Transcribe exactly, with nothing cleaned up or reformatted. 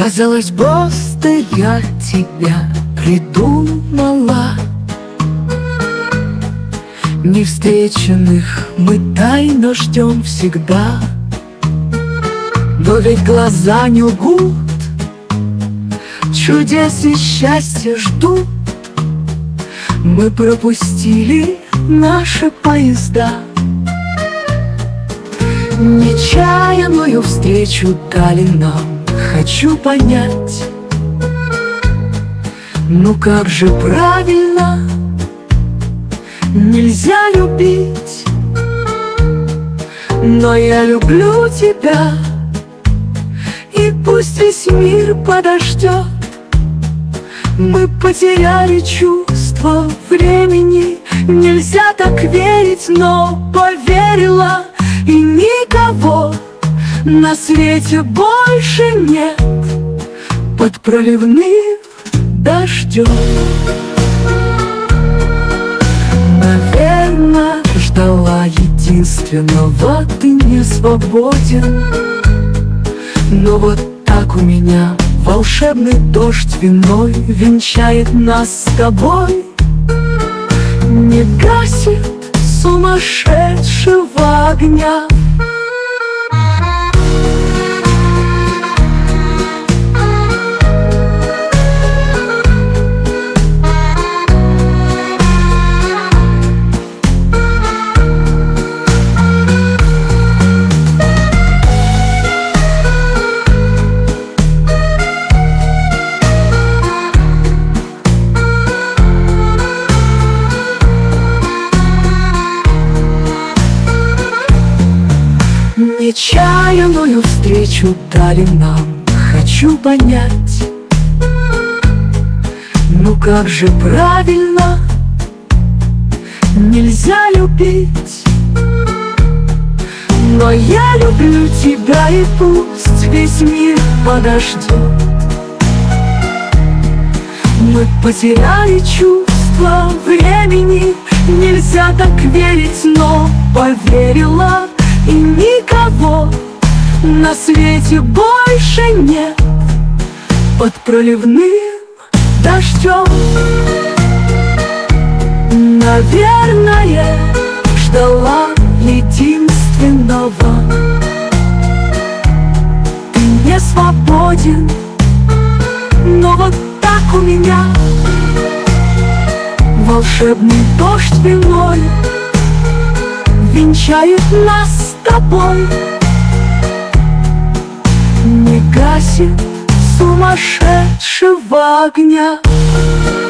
Казалось, просто я тебя придумала. Невстреченных мы тайно ждем всегда. Но ведь глаза не лгут, чудес и счастья ждут. Мы пропустили наши поезда. Нечаянную встречу дали нам. Хочу понять, ну как же правильно? Нельзя любить, но я люблю тебя. И пусть весь мир подождет. Мы потеряли чувство времени. Нельзя так верить, но поверила. И никого на свете больше нет под проливным дождем. Наверно, ждала единственного, ты не свободен. Но вот так у меня волшебный дождь виной венчает нас с тобой. Не гасит сумасшедшего огня. Нечаянную встречу дали нам. Хочу понять, ну как же правильно? Нельзя любить, но я люблю тебя. И пусть весь мир подождет. Мы потеряли чувство времени. Нельзя так верить, но поверила. И никого на свете больше нет под проливным дождем. Наверное, ждала единственного. Ты не свободен, но вот так у меня волшебный дождь виной венчает нас с тобой. Не гасит сумасшедшего огня.